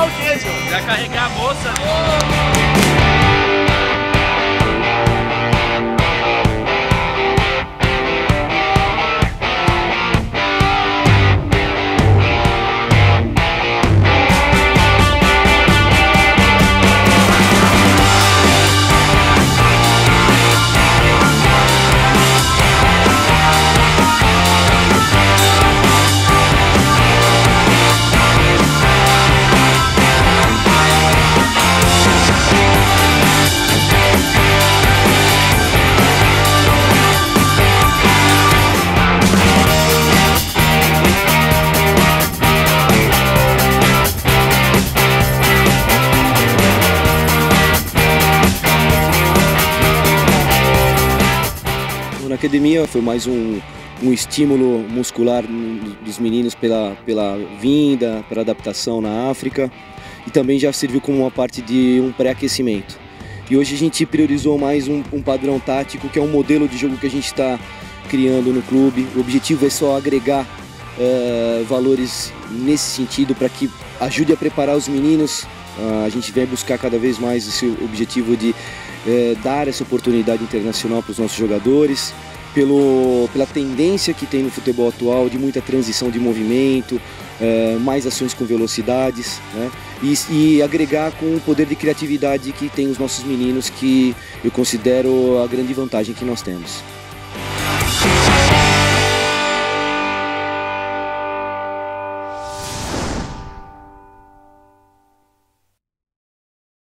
carregar o quê, João? Vai carregar a moça ali. Na academia foi mais um estímulo muscular dos meninos pela vinda, pela adaptação na África, e também já serviu como uma parte de um pré-aquecimento. E hoje a gente priorizou mais um padrão tático, que é um modelo de jogo que a gente está criando no clube. O objetivo é só agregar valores nesse sentido, para que ajude a preparar os meninos. A gente vem buscar cada vez mais esse objetivo de dar essa oportunidade internacional para os nossos jogadores, pela tendência que tem no futebol atual de muita transição de movimento, mais ações com velocidades, né? E agregar com o poder de criatividade que tem os nossos meninos, que eu considero a grande vantagem que nós temos.